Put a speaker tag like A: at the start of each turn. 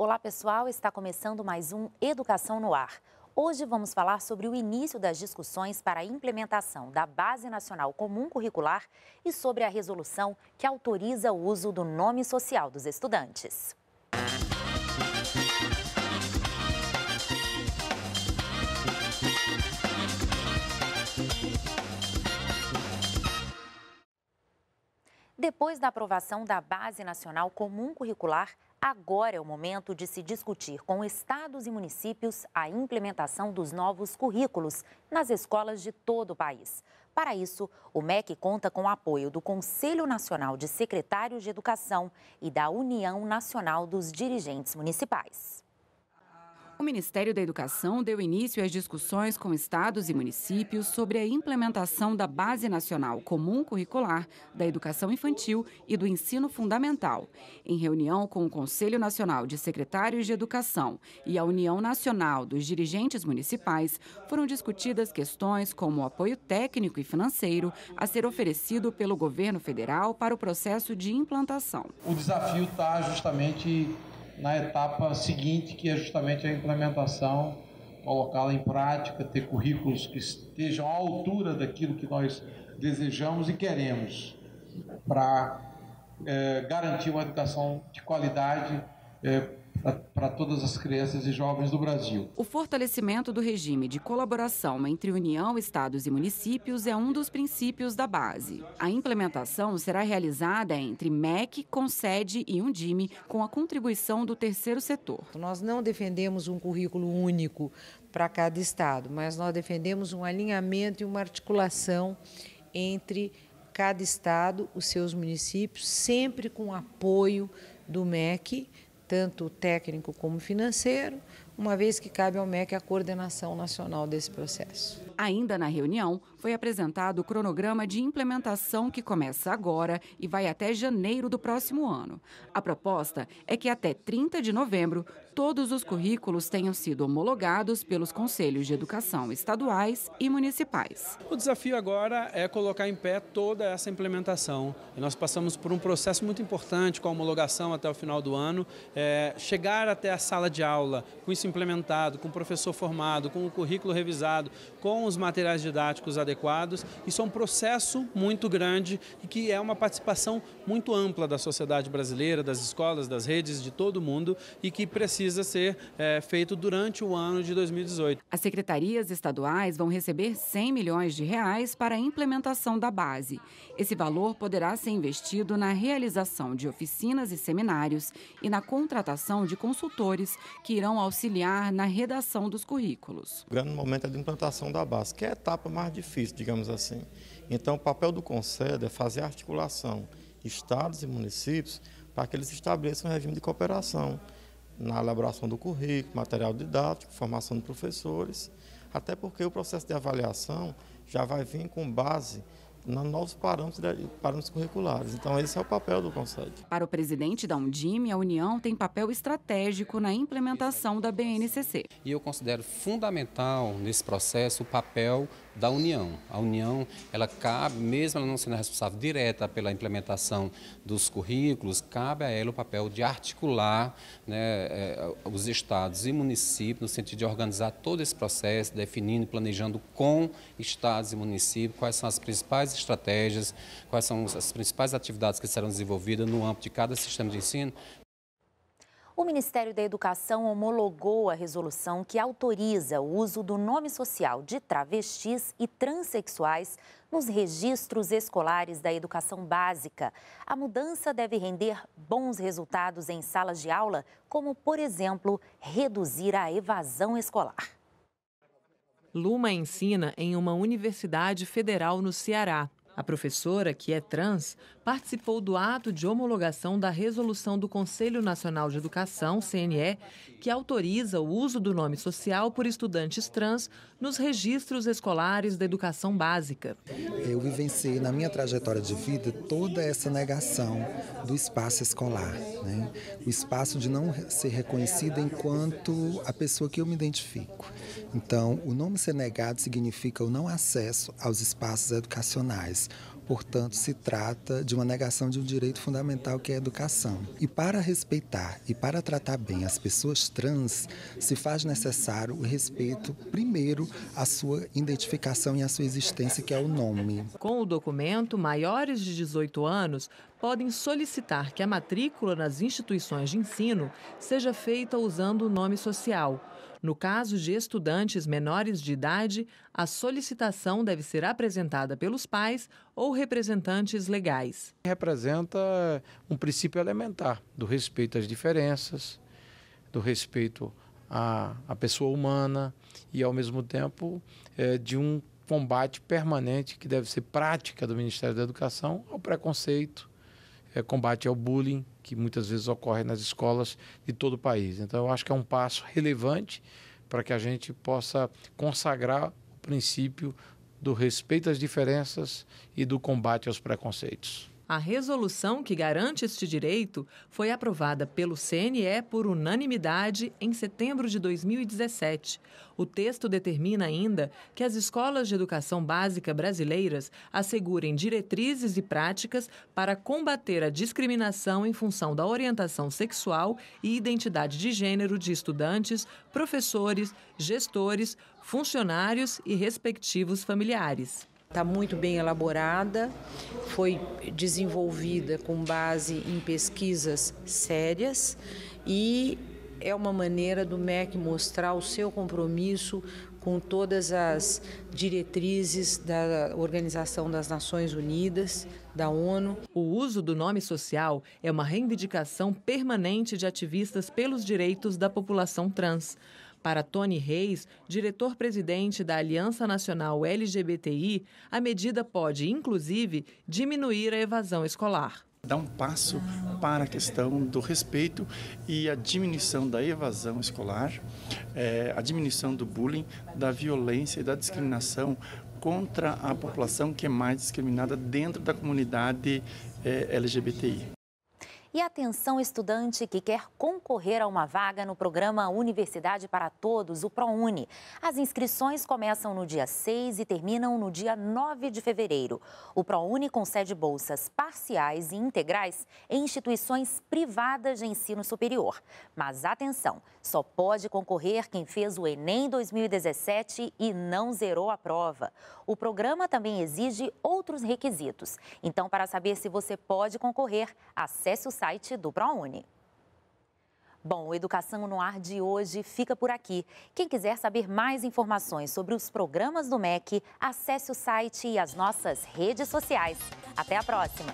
A: Olá, pessoal, está começando mais um Educação no Ar. Hoje vamos falar sobre o início das discussões para a implementação da Base Nacional Comum Curricular e sobre a resolução que autoriza o uso do nome social dos estudantes. Depois da aprovação da Base Nacional Comum Curricular, agora é o momento de se discutir com estados e municípios a implementação dos novos currículos nas escolas de todo o país. Para isso, o MEC conta com o apoio do Conselho Nacional de Secretários de Educação e da União Nacional dos Dirigentes Municipais.
B: O Ministério da Educação deu início às discussões com estados e municípios sobre a implementação da Base Nacional Comum Curricular da Educação Infantil e do Ensino Fundamental. Em reunião com o Conselho Nacional de Secretários de Educação e a União Nacional dos Dirigentes Municipais, foram discutidas questões como o apoio técnico e financeiro a ser oferecido pelo governo federal para o processo de implantação.
C: O desafio está justamente na etapa seguinte, que é justamente a implementação, colocá-la em prática, ter currículos que estejam à altura daquilo que nós desejamos e queremos para garantir uma educação de qualidade para todas as crianças e jovens do Brasil.
B: O fortalecimento do regime de colaboração entre União, estados e municípios é um dos princípios da base. A implementação será realizada entre MEC, Consed e Undime, com a contribuição do terceiro setor.
D: Nós não defendemos um currículo único para cada estado, mas nós defendemos um alinhamento e uma articulação entre cada estado, os seus municípios, sempre com apoio do MEC, tanto técnico como financeiro, uma vez que cabe ao MEC a coordenação nacional desse processo.
B: Ainda na reunião, foi apresentado o cronograma de implementação que começa agora e vai até janeiro do próximo ano. A proposta é que até 30 de novembro, todos os currículos tenham sido homologados pelos Conselhos de Educação estaduais e municipais.
E: O desafio agora é colocar em pé toda essa implementação. E nós passamos por um processo muito importante com a homologação até o final do ano, chegar até a sala de aula com isso implementado, com o professor formado, com o currículo revisado, com os materiais didáticos adequados. Isso é um processo muito grande e que é uma participação muito ampla da sociedade brasileira, das escolas, das redes, de todo mundo e que precisa ser feito durante o ano de 2018.
B: As secretarias estaduais vão receber 100 milhões de reais para a implementação da base. Esse valor poderá ser investido na realização de oficinas e seminários e na contratação de consultores que irão auxiliar na redação dos currículos.
F: O grande momento é de implantação da base, que é a etapa mais difícil, digamos assim. Então, o papel do Conselho é fazer a articulação estados e municípios para que eles estabeleçam um regime de cooperação na elaboração do currículo, material didático, formação de professores, até porque o processo de avaliação já vai vir com base nos novos parâmetros curriculares. Então, esse é o papel do Conselho.
B: Para o presidente da Undime, a União tem papel estratégico na implementação da BNCC.
G: E eu considero fundamental nesse processo o papel da União. A União, ela cabe, mesmo ela não sendo responsável direta pela implementação dos currículos, cabe a ela o papel de articular, os estados e municípios, no sentido de organizar todo esse processo, definindo e planejando com estados e municípios quais são as principais estratégias, quais são as principais atividades que serão desenvolvidas no âmbito de cada sistema de ensino.
A: O Ministério da Educação homologou a resolução que autoriza o uso do nome social de travestis e transexuais nos registros escolares da educação básica. A mudança deve render bons resultados em salas de aula, como, por exemplo, reduzir a evasão escolar.
H: Luma ensina em uma universidade federal no Ceará. A professora, que é trans, participou do ato de homologação da resolução do Conselho Nacional de Educação, CNE, que autoriza o uso do nome social por estudantes trans nos registros escolares da educação básica.
I: Eu vivenciei na minha trajetória de vida toda essa negação do espaço escolar, né? O espaço de não ser reconhecido enquanto a pessoa que eu me identifico. Então, o nome ser negado significa o não acesso aos espaços educacionais. portanto, se trata de uma negação de um direito fundamental que é a educação. E para respeitar e para tratar bem as pessoas trans, se faz necessário o respeito, primeiro, à sua identificação e à sua existência, que é o nome.
H: Com o documento, maiores de 18 anos podem solicitar que a matrícula nas instituições de ensino seja feita usando o nome social. No caso de estudantes menores de idade, a solicitação deve ser apresentada pelos pais ou representantes legais.
C: Representa um princípio elementar do respeito às diferenças, do respeito à pessoa humana e, ao mesmo tempo, de um combate permanente que deve ser prática do Ministério da Educação ao preconceito, combate ao bullying, que muitas vezes ocorre nas escolas de todo o país. Então, eu acho que é um passo relevante para que a gente possa consagrar o princípio do respeito às diferenças e do combate aos preconceitos.
H: A resolução que garante este direito foi aprovada pelo CNE por unanimidade em setembro de 2017. O texto determina ainda que as escolas de educação básica brasileiras assegurem diretrizes e práticas para combater a discriminação em função da orientação sexual e identidade de gênero de estudantes, professores, gestores, funcionários e respectivos familiares.
D: Está muito bem elaborada, foi desenvolvida com base em pesquisas sérias e é uma maneira do MEC mostrar o seu compromisso com todas as diretrizes da Organização das Nações Unidas, da ONU.
H: O uso do nome social é uma reivindicação permanente de ativistas pelos direitos da população trans. Para Tony Reis, diretor-presidente da Aliança Nacional LGBTI, a medida pode, inclusive, diminuir a evasão escolar.
J: Dá um passo para a questão do respeito e a diminuição da evasão escolar, a diminuição do bullying, da violência e da discriminação contra a população que é mais discriminada dentro da comunidade LGBTI.
A: E atenção, estudante que quer concorrer a uma vaga no programa Universidade para Todos, o ProUni. As inscrições começam no dia 6 e terminam no dia 9 de fevereiro. O ProUni concede bolsas parciais e integrais em instituições privadas de ensino superior. Mas atenção, só pode concorrer quem fez o Enem 2017 e não zerou a prova. O programa também exige outros requisitos. Então, para saber se você pode concorrer, acesse o site do ProUni. Bom, o Educação no Ar de hoje fica por aqui. Quem quiser saber mais informações sobre os programas do MEC, acesse o site e as nossas redes sociais. Até a próxima!